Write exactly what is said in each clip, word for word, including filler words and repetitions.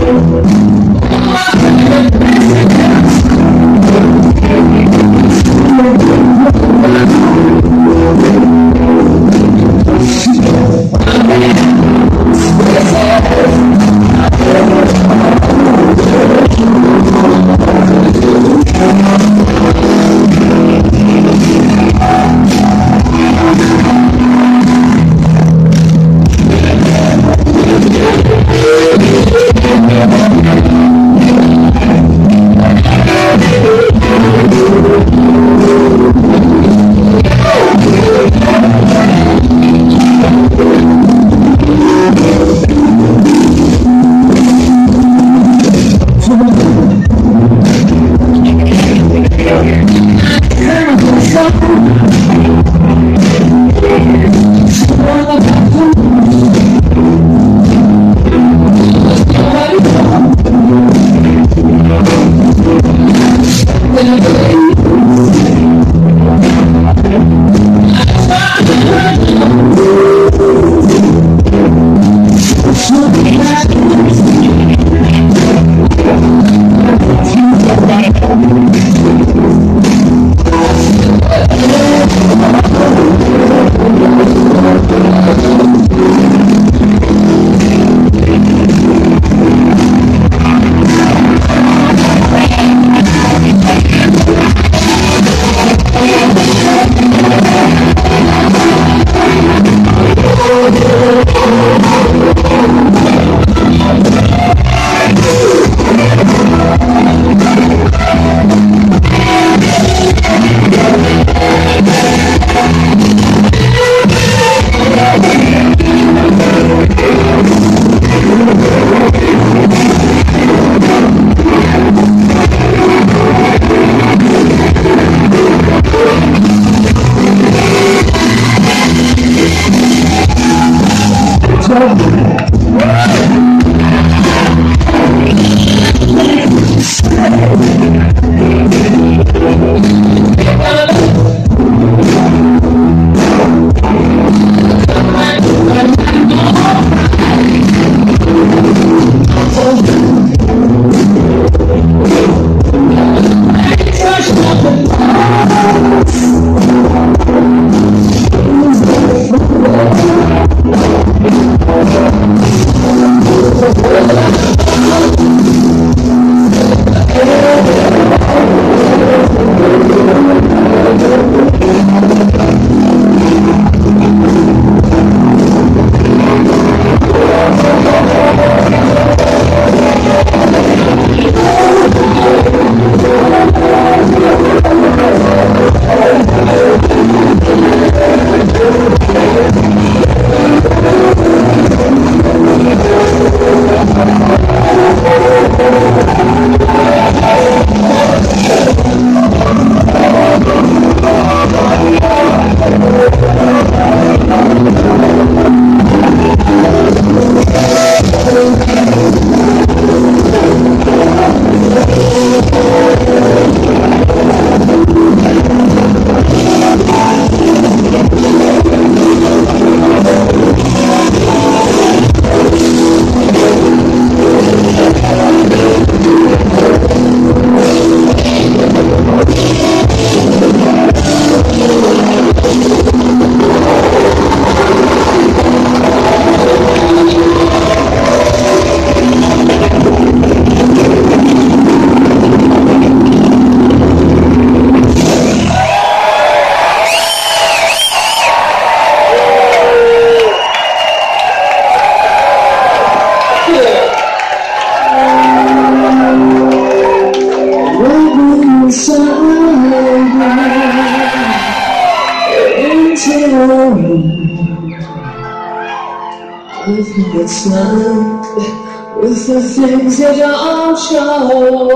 With the sun, with the things that don't show,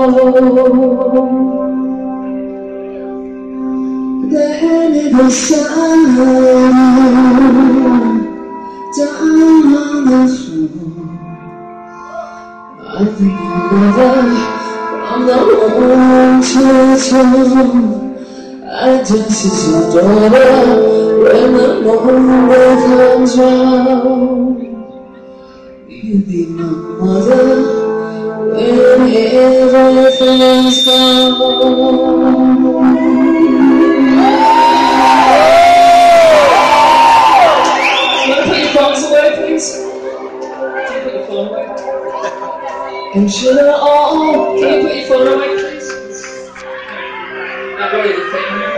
then in the sun, down on the floor, I think mother from the home to home, I dance as a daughter when the morning comes round. You be my mother if everything's gone. Put your phones away, please. Can you put your phone away? And should I all? Can you put your phone away, please? Not really the thing here.